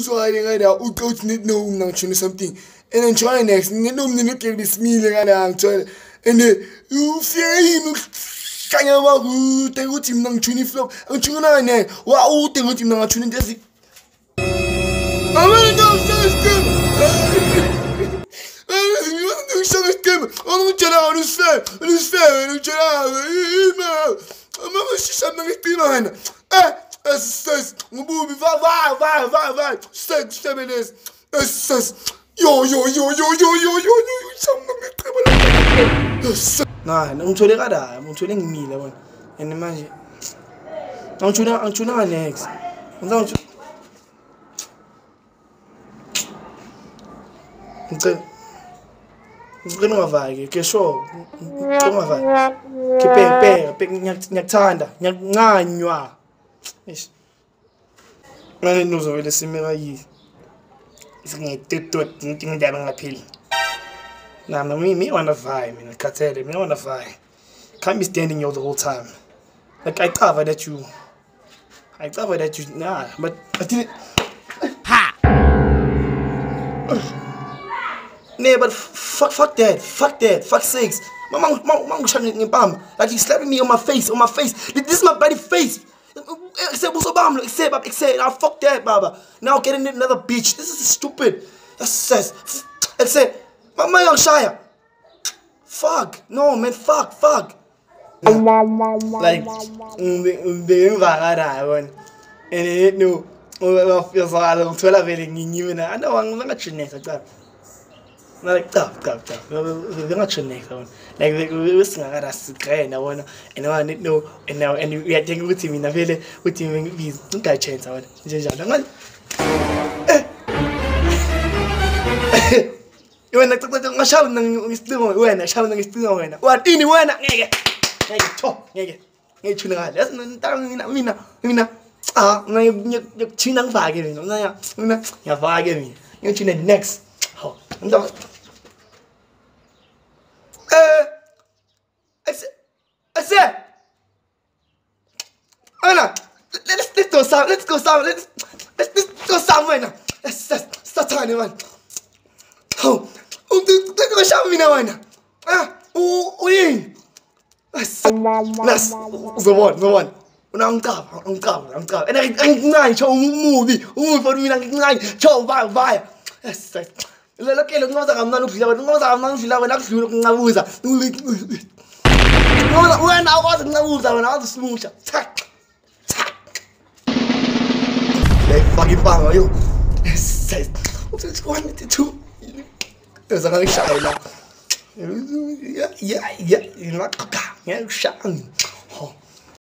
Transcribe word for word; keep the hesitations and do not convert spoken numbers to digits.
uzwakale ngala uqothi no mina ngitshona something and then try next ngino mina ngeke bisimile ngala ngithola and ufike yini ukuhlanya bakude ukuthi mina ngitshona iflop ngitshona ne wa ude ukuthi mina ngitshona into ezi amana system I'm system I'm trying to understand understand I'm trying I'm not sure I'm not going to eh Sus, ngububi va va va va va six seven is sus yo yo yo yo yo yo yo yo something ngiqhebela nah ngithole kada ngithole ngimile wena and manje ngithula ngithula next ngizangithi ngicela ngicela ngavake ke sho ngavake ke pe pe ngiyakuthanda ngiyanganywa Ish. Manje nozovele simeka yini. Singededot nginto ndaba ngaphili. Nah, me me wanna vibe, mina khathele, me wanna vibe. Can't be standing here the whole time. Like I cover that you I cover that you nah, but I didn't ha. Nah, but fuck fuck that. Fuck that. Fuck sakes. Mama mama ngishane ngempama. Like you slapping me on my face, on my face. This is my bloody face. Except Obama, except except now fuck that, Baba. Now getting another bitch. This is stupid. That's except my young Shire. Fuck. No man, fuck, fuck. Like the invagada one. And it no feels like I'm twelve in I know I'm not chinese like that. Like tough, tough, tough. We're not chinese one. Like we was not as grand. I wanna, and I need no, and now, and we are taking with him in a village with him. We don't get chance. I want. You want to talk about my shout? You still when I shout, you still when what? Anyone? Nigga, nigga, talk, nigga, nigga, chuna. That's not down. Mina, mina. Ah, na you you chinang fagin. Na ya, na ya fagin. You china next. Oh, no. Uh, I said, I said, Anna, let's let's go some, let's go some, let's let's let's go somewhere now. Let's let's start turning man. Oh, oh, do do go show me now, Anna. Ah, oh, oh, yeah. Let's let's the one, the one. I'm top, I'm top, I'm top. And I I'm nine show movie, movie for me nine show bye bye. Let's let's. Look, look, no, I'm not looking. No, I'm not looking. I'm not looking. I'm not looking. No, when I was in the woods, I was smooth. Tack, tack. They fucking bang on you. Says, what's one with the two? There's another shot now. Yeah, yeah, yeah. You're not. Yeah, shot.